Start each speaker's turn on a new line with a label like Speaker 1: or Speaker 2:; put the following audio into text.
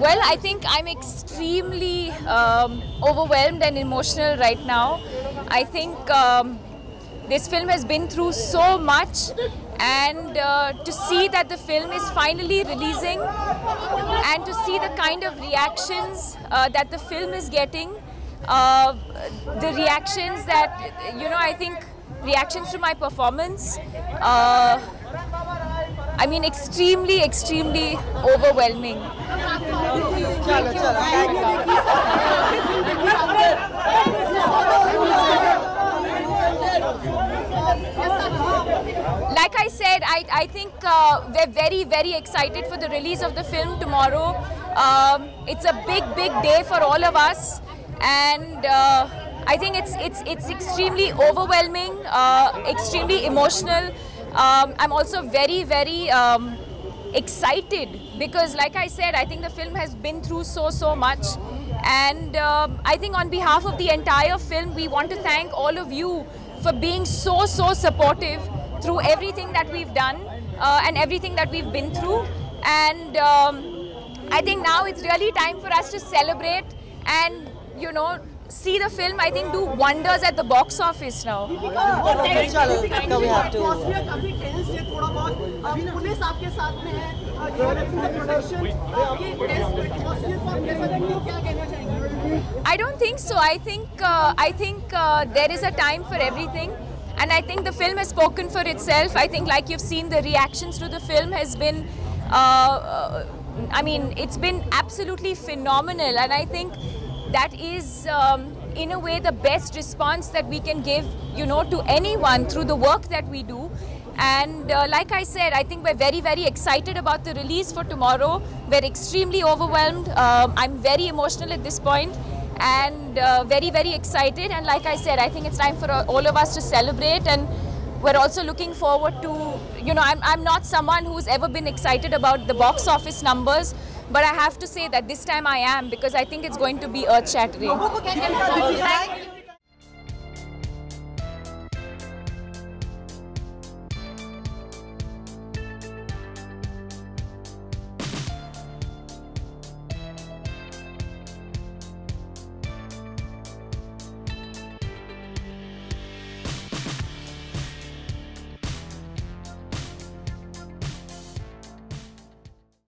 Speaker 1: Well, I think I'm extremely overwhelmed and emotional right now. I think this film has been through so much, and to see that the film is finally releasing and to see the kind of reactions that the film is getting, the reactions that, I think reactions to my performance, I mean, extremely overwhelming. Like I said, I think we're very excited for the release of the film tomorrow. It's a big day for all of us, and I think it's extremely overwhelming, extremely emotional. I'm also very excited because, like I said, I think the film has been through so much, and I think on behalf of the entire film, we want to thank all of you for being so supportive through everything that we've done and everything that we've been through. And I think now it's really time for us to celebrate and, see the film, I think, do wonders at the box office now. I don't think so. I think there is a time for everything, and I think the film has spoken for itself. I think, like you've seen, the reactions to the film has been, I mean, it's been absolutely phenomenal, and I think that is, in a way, the best response that we can give, to anyone through the work that we do. And like I said, I think we're very excited about the release for tomorrow. We're extremely overwhelmed. I'm very emotional at this point, and very excited. And like I said, I think it's time for all of us to celebrate. And we're also looking forward to, I'm not someone who's ever been excited about the box office numbers, but I have to say that this time I am, because I think it's going to be earth-shattering.